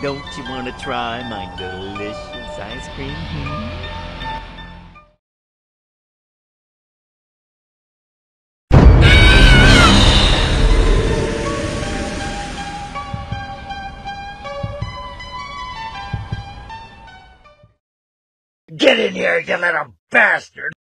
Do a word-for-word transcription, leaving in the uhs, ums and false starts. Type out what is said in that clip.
Don't you want to try my delicious ice cream? Hmm? Get in here, you little bastard!